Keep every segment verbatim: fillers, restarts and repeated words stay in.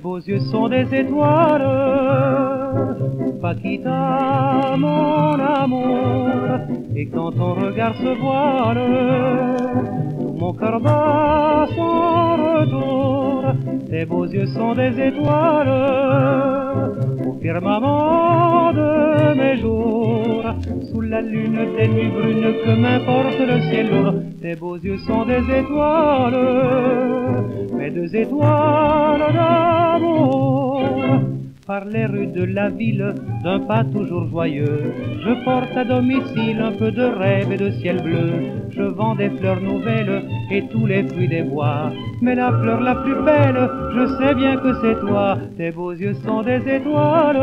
beaux yeux sont des étoiles. Paquita, mon amour, et quand ton regard se voile, tout mon cœur bat son retour. Tes beaux yeux sont des étoiles au firmament de mes jours, sous la lune des nuits brunes, que m'importe le ciel lourd. Tes beaux yeux sont des étoiles, mes deux étoiles d'amour. Par les rues de la ville, d'un pas toujours joyeux, je porte à domicile un peu de rêve et de ciel bleu. Je vends des fleurs nouvelles et tous les fruits des bois, mais la fleur la plus belle, je sais bien que c'est toi. Tes beaux yeux sont des étoiles,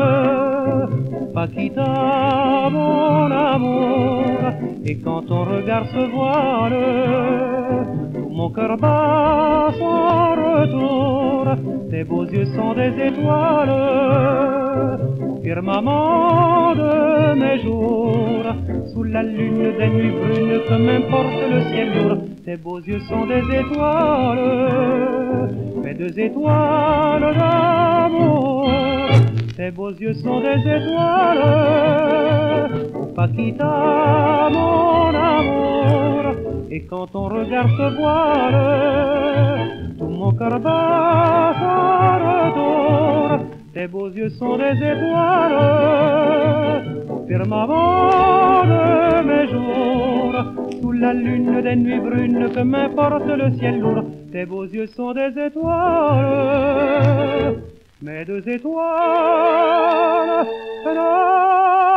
Paquita, mon amour, et quand ton regard se voile, tout mon cœur bat son retour. Tes beaux yeux sont des étoiles au firmament de mes jours, sous la lune des nuits brunes, que m'importe le ciel lourd. Tes beaux yeux sont des étoiles, mes deux étoiles d'amour. Tes beaux yeux sont des étoiles, oh Paquita, mon amour, et quand ton regard se voile, tout mon cœur bat son retour. Tes beaux yeux sont des étoiles au firmament de mes jours, sous la lune des nuits brunes, que m'importe le ciel lourd. Tes beaux yeux sont des étoiles, mes deux étoiles d'amour.